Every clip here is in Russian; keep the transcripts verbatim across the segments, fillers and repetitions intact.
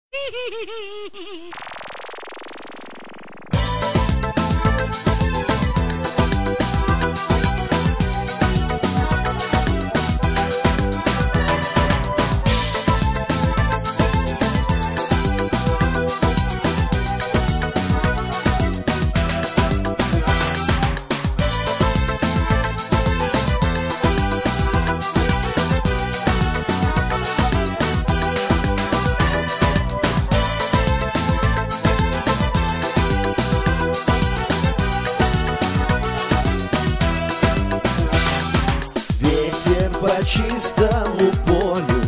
По чистому полю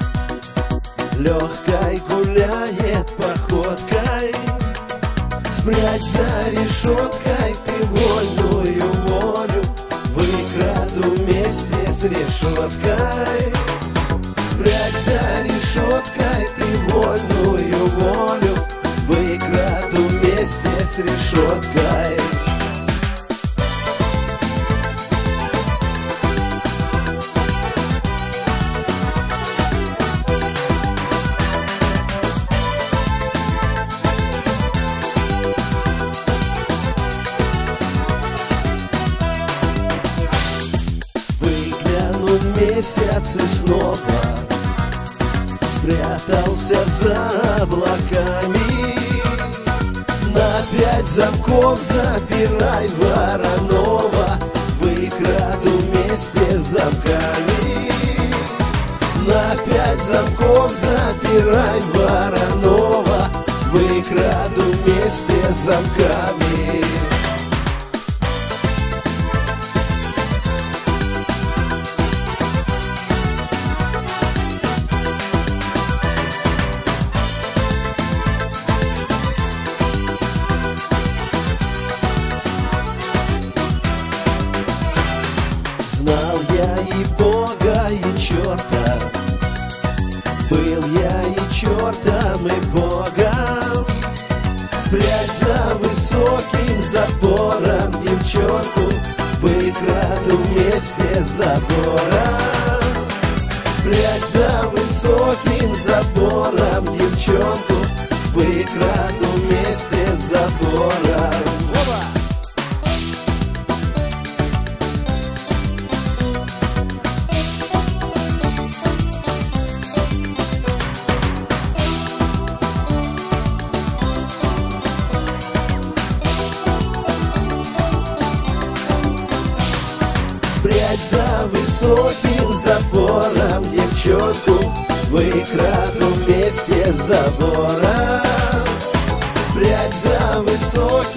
легкой гуляет походкой. Спрячь за решеткой ты вольную волю, выкраду вместе с решеткой. Спрячь за решеткой ты вольную волю, выкраду вместе с решеткой. Месяц и снова спрятался за облаками. На пять замков запирай Воронова, выкраду вместе с замками. На пять замков запирай Воронова, выкраду вместе с замками. Знал я и Бога, и черта, был я и чертом, и Богом. Спрячь за высоким забором девчонку, выкраду вместе с забором. Спрячь за высоким забором девчонку, выкраду вместе с забором. Спрячь за высоким забором девчонку, выкраду вместе с забором. Спрячь за высоким